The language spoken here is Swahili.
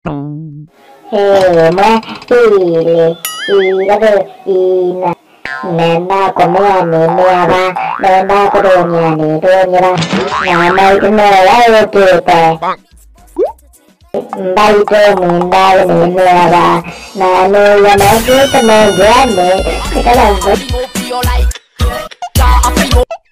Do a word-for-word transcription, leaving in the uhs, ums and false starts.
Hema ile ile ina nenda komuani niaba nenda kodonyani donyara nama inera yote ndai to munda ni niaba na no yana kete me gane kala